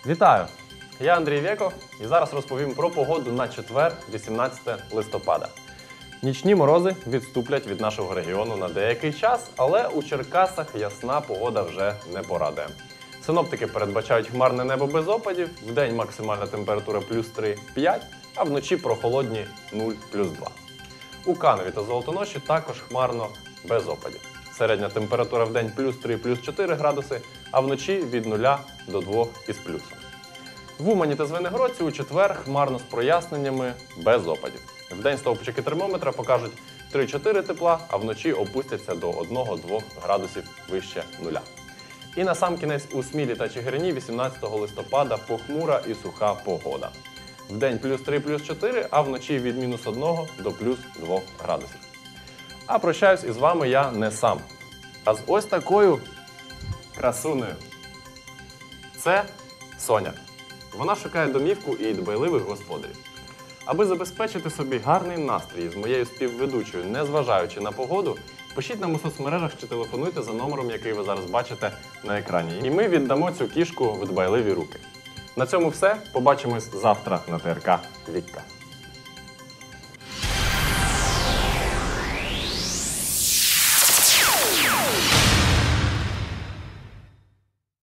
Вітаю! Я Андрій Вєков і зараз розповім про погоду на четвер, 18 листопада. Нічні морози відступлять від нашого регіону на деякий час, але у Черкасах ясна погода вже не порадує. Синоптики передбачають хмарне небо без опадів, вдень максимальна температура плюс 3-5, а вночі прохолодні 0 плюс 2. У Канові та Золотоноші також хмарно без опадів. Середня температура вдень плюс 3, плюс 4 градуси, а вночі від 0 до 2 із плюсом. В Умані та Звенигородці у четвер хмарно з проясненнями без опадів. Вдень стовпчики термометра покажуть 3-4 тепла, а вночі опустяться до 1-2 градусів вище нуля. І насамкінець у Смілі та Чигирині 18 листопада похмура і суха погода. Вдень плюс 3, плюс 4, а вночі від мінус 1 до плюс 2 градусів. А прощаюсь із вами я не сам, а з ось такою красунею. Це Соня. Вона шукає домівку і дбайливих господарів. Аби забезпечити собі гарний настрій з моєю співведучою, незважаючи на погоду, пишіть нам у соцмережах чи телефонуйте за номером, який ви зараз бачите на екрані. І ми віддамо цю кішку в дбайливі руки. На цьому все. Побачимось завтра на ТРК Вікка.